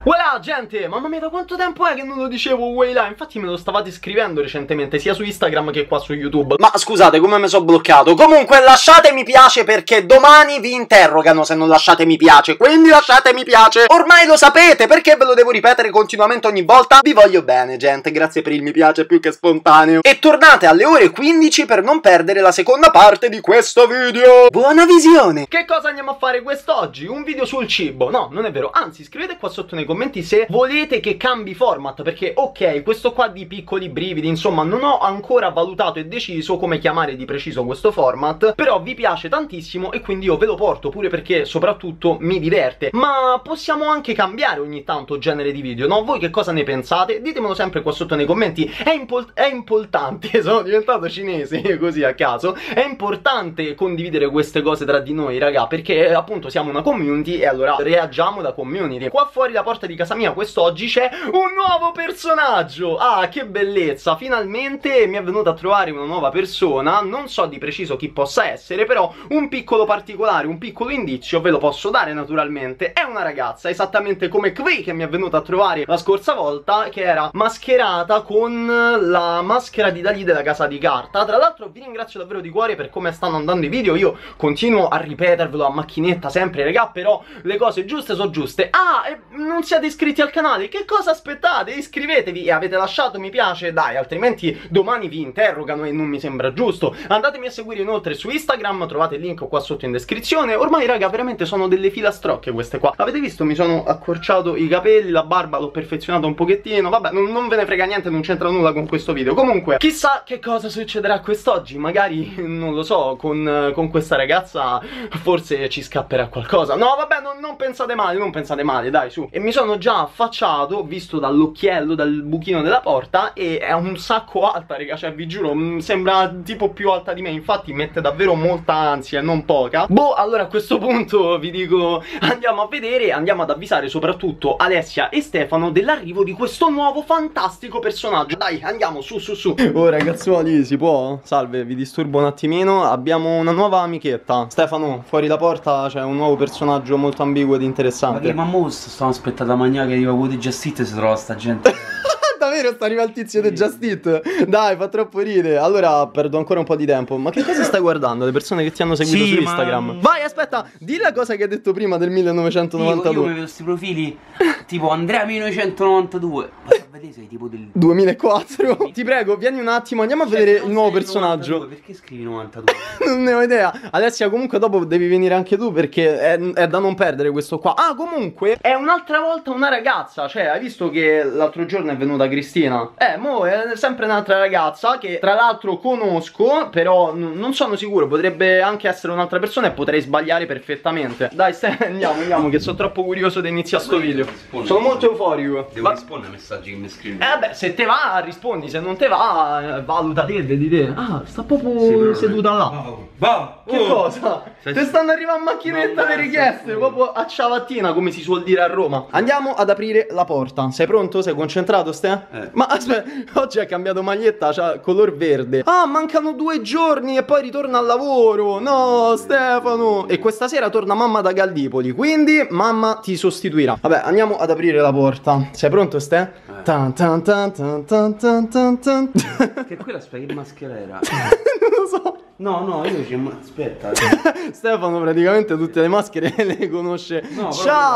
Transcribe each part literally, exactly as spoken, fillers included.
Voilà gente, mamma mia da quanto tempo è che non lo dicevo Wayla. Infatti me lo stavate scrivendo recentemente sia su Instagram che qua su YouTube. Ma scusate, come mi sono bloccato? Comunque lasciate mi piace perché domani vi interrogano se non lasciate mi piace. Quindi lasciate mi piace. Ormai lo sapete, perché ve lo devo ripetere continuamente ogni volta? Vi voglio bene gente, grazie per il mi piace più che spontaneo. E tornate alle ore quindici per non perdere la seconda parte di questo video. Buona visione. Che cosa andiamo a fare quest'oggi? Un video sul cibo. No, non è vero, anzi scrivete qua sotto nei commenti se volete che cambi format, perché ok, questo qua di piccoli brividi, insomma non ho ancora valutato e deciso come chiamare di preciso questo format, però vi piace tantissimo e quindi io ve lo porto, pure perché soprattutto mi diverte. Ma possiamo anche cambiare ogni tanto genere di video, no? Voi che cosa ne pensate? Ditemelo sempre qua sotto nei commenti. È, è importante, sono diventato cinese così a caso, è importante condividere queste cose tra di noi raga, perché appunto siamo una community e allora reagiamo da community. Qua fuori la porta di casa mia quest'oggi c'è un nuovo personaggio. Ah, che bellezza, finalmente mi è venuta a trovare una nuova persona. Non so di preciso chi possa essere, però un piccolo particolare, un piccolo indizio ve lo posso dare naturalmente. È una ragazza, esattamente come Kvei che mi è venuta a trovare la scorsa volta, che era mascherata con la maschera di Dalì della Casa di Carta. Tra l'altro vi ringrazio davvero di cuore per come stanno andando i video. Io continuo a ripetervelo a macchinetta sempre raga, però le cose giuste sono giuste. Ah, e non siete iscritti al canale? Che cosa aspettate? Iscrivetevi e avete lasciato mi piace, dai, altrimenti domani vi interrogano e non mi sembra giusto. Andatemi a seguire inoltre su Instagram, trovate il link qua sotto in descrizione. Ormai raga veramente sono delle filastrocche queste qua. Avete visto? Mi sono accorciato i capelli, la barba l'ho perfezionata un pochettino. Vabbè, non, non ve ne frega niente, non c'entra nulla con questo video. Comunque, chissà che cosa succederà quest'oggi. Magari, non lo so, con, con questa ragazza forse ci scapperà qualcosa. No vabbè, non, non pensate male, non pensate male, dai su. E mi sono già affacciato, visto dall'occhiello, dal buchino della porta, e è un sacco alta raga, cioè vi giuro sembra tipo più alta di me. Infatti mette davvero molta ansia, non poca. Boh, allora a questo punto vi dico andiamo a vedere, andiamo ad avvisare soprattutto Alessia e Stefano dell'arrivo di questo nuovo fantastico personaggio. Dai, andiamo, su su su. Oh ragazzuoli, si può? Salve, vi disturbo un attimino, abbiamo una nuova amichetta. Stefano, fuori la porta c'è un nuovo personaggio molto ambiguo ed interessante. Ma che mammosto, stiamo aspettando la maniaca che arriva quello di Just Eat e si trova sta gente. Davvero sta arriva il tizio di Just Eat? Dai, fa troppo ridere. Allora perdo ancora un po' di tempo. Ma che cosa stai guardando? Le persone che ti hanno seguito sì, su Instagram ma... Vai, aspetta, di la cosa che hai detto prima del millenovecentonovantadue. Io, io mi vedo questi profili tipo Andrea millenovecentonovantadue. Ma vedete sei tipo del duemilaquattro. Ti prego, vieni un attimo, andiamo a cioè, vedere il nuovo personaggio. novantadue, perché scrivi novantadue? Non ne ho idea. Alessia, comunque dopo devi venire anche tu, perché è, è da non perdere questo qua. Ah, comunque è un'altra volta una ragazza. Cioè, hai visto che l'altro giorno è venuta Cristina? Eh, mo è sempre un'altra ragazza che tra l'altro conosco, però non sono sicuro, potrebbe anche essere un'altra persona e potrei sbagliare perfettamente. Dai, stai, andiamo, andiamo, che sono troppo curioso di iniziare sto video. Sono molto euforico. Devo Va... rispondere ai messaggi che mi scrivi. Eh beh, se te va rispondi, se non te va valuta te, vedi te. Ah, sta proprio sì, seduta là. Wow. Wow. Che oh. cosa? Sei... Te stanno arrivando a macchinetta le richieste, proprio a ciabattina, come si suol dire a Roma. Andiamo ad aprire la porta. Sei pronto? Sei concentrato, Ste? Eh. Ma aspetta, oggi ha cambiato maglietta, c'ha color verde. Ah, mancano due giorni e poi ritorna al lavoro. No, Stefano. E questa sera torna mamma da Gallipoli, quindi mamma ti sostituirà. Vabbè, andiamo ad aprire la porta. Sei pronto, Ste? Eh. Tan, tan, tan, tan, tan, tan, tan, tan. Che quella aspetta, che maschera era? Non lo so. No, no, io ci... aspetta. Stefano praticamente tutte le maschere le conosce. No,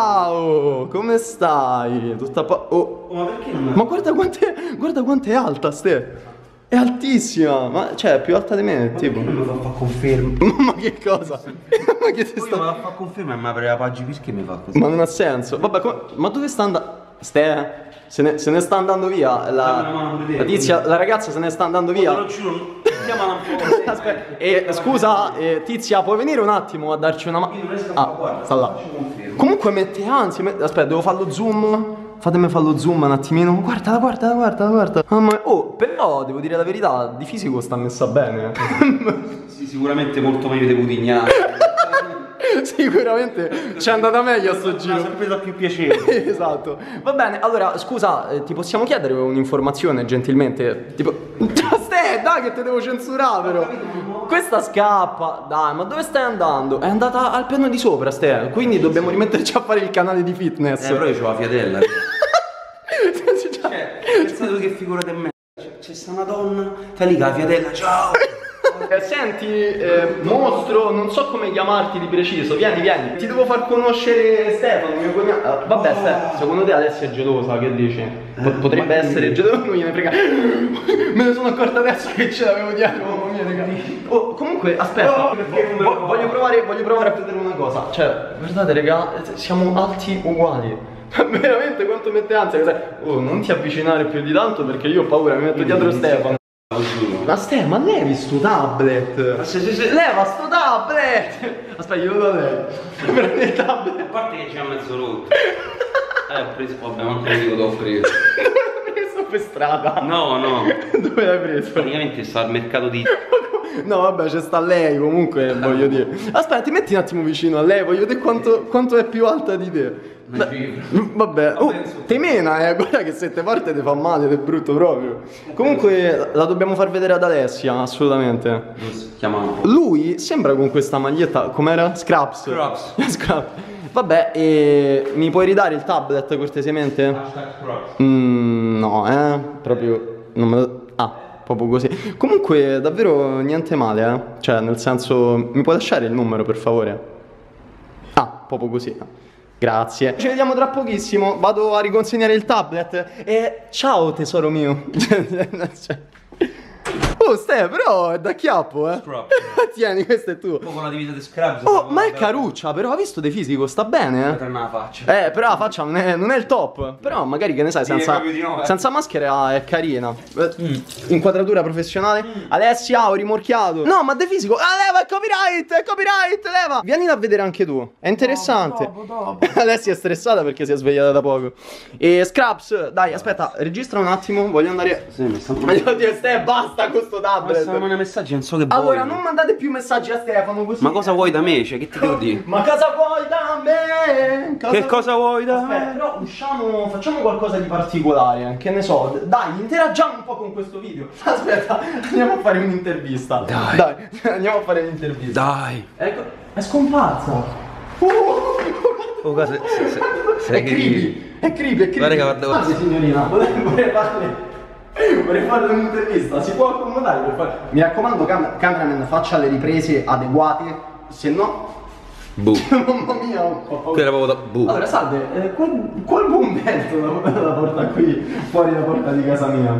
ciao, no. Come stai? Tutta pa... Oh. Ma perché non... Ma guarda quante... guarda quanto è alta, Ste. È altissima. Ma cioè è più alta di me, ma tipo. Non mi fa fa conferma. Ma che cosa? Ma che ti sta... Ma fa conferma e mi apre la pagina, perché mi fa così? Ma non ha senso. Vabbè, come... ma dove sta andando? Ste? Se ne, se ne sta andando via la, la tizia, la ragazza se ne sta andando via. Lo giuro, chiamala un po'. Aspetta, e, scusa, e, tizia, puoi venire un attimo a darci una mano? Ah, sta là. Comunque mette ansia. Mette... Aspetta, devo farlo zoom. Fatemi farlo zoom un attimino. Guarda, guarda, guarda, guarda. Oh, però devo dire la verità, di fisico sta messa bene. Sì, sicuramente molto meglio dei Putignani. Sicuramente ci è andata meglio a sto giro. Una sorpresa più piacevole. Esatto. Va bene, allora scusa, eh, ti possiamo chiedere un'informazione gentilmente? Tipo, Ste, dai che te devo censurare però. Questa scappa. Dai, ma dove stai andando? È andata al piano di sopra, Ste. Quindi dobbiamo rimetterci a fare il canale di fitness. Eh, però io c'ho la fiatella. Cioè, pensate che figura di me. C'è sta una donna, fai lì con la fiatella, ciao. Eh, senti, eh, mostro, non so come chiamarti di preciso, vieni, vieni. Ti devo far conoscere Stefano, mio cognato. Ah, vabbè, oh. Ste, secondo te adesso è gelosa, che dici? P potrebbe eh, essere gelosa, non gliene frega. Me ne sono accorta adesso che ce l'avevo dietro, mamma mia, raga. Oh, comunque, aspetta, oh, vo voglio, provare, voglio provare a vedere una cosa. Cioè, guardate, raga, siamo alti uguali. Veramente quanto mette ansia. Oh, non ti avvicinare più di tanto perché io ho paura, mi metto dietro Stefano. Ma Ste, ma levi sto tablet? Se, se, se. Leva sto tablet! Aspetta, glielo do a lei. Prendi il tablet. A parte che c'è mezzo rotto. Eh, ho preso, vabbè, ma te lo dico, t'ho preso. Dove l'hai preso per strada? No, no. Dove l'hai preso? Praticamente sta al mercato di... No, vabbè, c'è sta lei comunque, voglio dire. Aspetta, ti metti un attimo vicino a lei, voglio vedere quanto, quanto è più alta di te. Beh, vabbè, oh, te mena, eh, guarda che se te parte ti fa male, ed è brutto proprio. Comunque la dobbiamo far vedere ad Alessia, assolutamente. Chiamano. Lui sembra con questa maglietta, com'era? Scraps. Scraps. Scraps. Vabbè, e mi puoi ridare il tablet cortesemente? Hashtag Scraps. Mm, no, eh, proprio non me lo... Ah, proprio così. Comunque davvero niente male, eh. Cioè, nel senso, mi puoi lasciare il numero per favore? Ah, proprio così. Grazie. Ci vediamo tra pochissimo. Vado a riconsegnare il tablet. E ciao tesoro mio. Oh Ste, però è da chiappo, eh. Scrub. Tieni, questo è tuo. Un po' con la divisa di Scrubs. Oh, ma è caruccia, però ha visto de fisico, sta bene, eh. Nella faccia. Eh, però la faccia non è, non è il top. Però magari, che ne sai, senza, no, eh. senza maschera è carina. mm. Inquadratura professionale. mm. Alessia, ho rimorchiato. No, ma de fisico. Ah, leva, è copyright, è copyright, leva. Vieni a vedere anche tu, è interessante. Dopo, dopo, dopo. Alessia è stressata perché si è svegliata da poco. E Scraps, dai, aspetta, registra un attimo, voglio andare. Sì, mi sta Oddio, Ste, basta con sto tablet. Ma messaggi, non so che vuoi. Allora, non mandate più messaggi a Stefano così. Ma cosa vuoi da me? Cioè, che ti devo dire? Ma cosa vuoi da me? Cosa... Che cosa vuoi da me? Aspetta, però usciamo, facciamo qualcosa di particolare. Che ne so, dai, interagiamo un po' con questo video. Aspetta, andiamo a fare un'intervista. Dai. Dai, andiamo a fare un'intervista. Dai. Ecco, è scomparsa. Uh, oh, cosa, se, se, se è creepy, è creepy, è creepy. Guarda che guarda. Guarda, signorina, vorrei, vorrei farle... Vorrei fare un'intervista, si può accomodare per fare... Mi raccomando, cam cameraman, faccia le riprese adeguate, se no... Buh. Mamma mia, ho paura. Qui era proprio da... Buh. Allora, salve, eh, qual, qual buon vento la, la porta qui, fuori la porta di casa mia?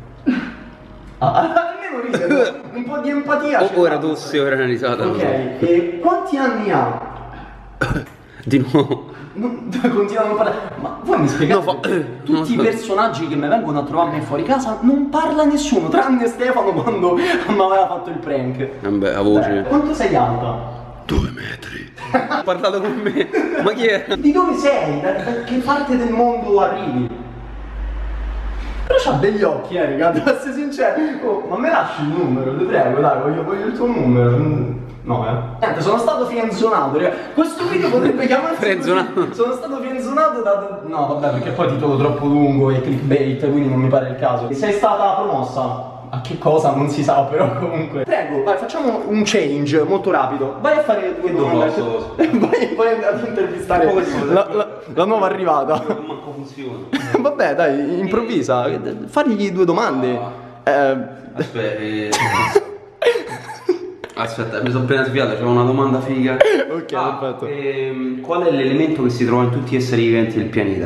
Ah, almeno ride, un po' di empatia. Oh, ora tossi, ora una risata. Ok, e quanti anni ha? Di nuovo. Non, continuano a parlare. Ma voi mi spiegate? No, fa... Tutti no, i personaggi che mi vengono a trovarmi fuori casa non parla nessuno, tranne Stefano quando mi aveva fatto il prank. Vabbè, a voce. Beh, quanto sei alta? Due metri. Ha parlato con me. Ma chi è? Di dove sei? Da, da che parte del mondo arrivi? Però c'ha begli occhi, eh, raga, devo essere sincero. Oh, ma me lasci il numero, ti prego, dai, voglio, voglio il tuo numero. No, eh. Niente, sono stato friendzonato, raga. Questo video potrebbe chiamarsi friendzonato. Sono stato friendzonato da... No, vabbè, perché poi titolo troppo lungo e clickbait, quindi non mi pare il caso. Sei stata promossa. A che cosa? Non si sa, però comunque. Prego, vai, facciamo un change molto rapido. Vai a fare due domande. Vai, vai ad intervistare la, la, la nuova arrivata. Manco funziona. Vabbè, dai, improvvisa. Fagli due domande. Eh... Aspetta, eh... Aspetta, mi sono appena sviato, c'è una domanda figa. Ok, ah, perfetto. Ehm, qual è l'elemento che si trova in tutti gli esseri viventi del pianeta?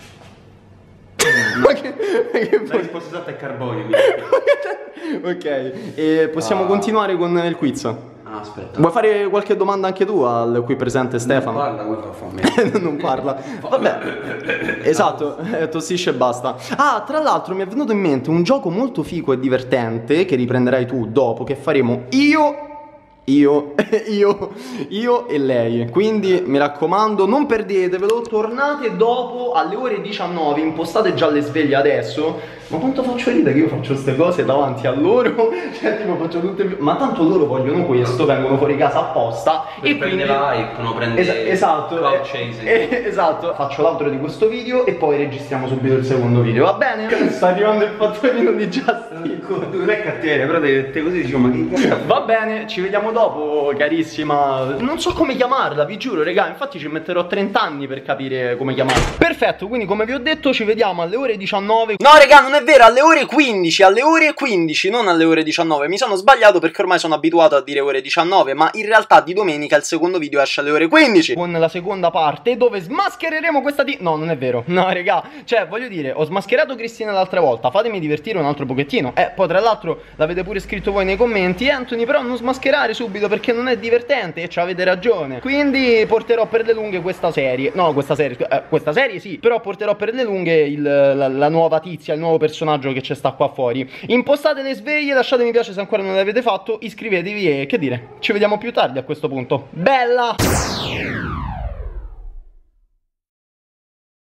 Ma che, che La risposta esatta è carbonio. Ok, e possiamo ah. continuare con il quiz. Ah, aspetta. Vuoi fare qualche domanda anche tu al qui presente Stefano? Non parla, come fa a fare? Non parla. Vabbè, esatto, tossisce e basta. Ah, tra l'altro mi è venuto in mente un gioco molto figo e divertente che riprenderai tu dopo, che faremo io io, io, io e lei. Quindi mi raccomando, non perdetevelo. Tornate dopo alle ore diciannove. Impostate già le sveglie adesso. Ma quanto faccio ridere che io faccio queste cose davanti a loro. Cioè tipo faccio tutte. Ma tanto loro vogliono questo, vengono fuori casa apposta. Per e prende quindi like, non prende es esatto, cloud eh, chasing. eh, esatto. Faccio l'altro di questo video e poi registriamo subito il secondo video, va bene? Sta arrivando il fattorino di Justin. Non è cattiveria, però te, te così dico, ma che cazzo? Va bene, ci vediamo dopo, carissima. Non so come chiamarla, vi giuro, raga. Infatti ci metterò trenta anni per capire come chiamarla. Perfetto, quindi come vi ho detto ci vediamo alle ore diciannove. No, raga, non è vero, alle ore quindici. Alle ore quindici, non alle ore diciannove. Mi sono sbagliato perché ormai sono abituato a dire ore diciannove. Ma in realtà di domenica il secondo video esce alle ore quindici, con la seconda parte dove smaschereremo questa di... No, non è vero. No, raga, cioè voglio dire, ho smascherato Cristina l'altra volta. Fatemi divertire un altro pochettino. Eh, poi tra l'altro l'avete pure scritto voi nei commenti: Anthony, però non smascherare subito perché non è divertente. E ci avete ragione. Quindi porterò per le lunghe questa serie. No, questa serie, eh, questa serie sì. Però porterò per le lunghe il, la, la nuova tizia, il nuovo personaggio che c'è sta qua fuori. Impostate le sveglie, lasciate mi piace se ancora non l'avete fatto, iscrivetevi e che dire, ci vediamo più tardi a questo punto. Bella!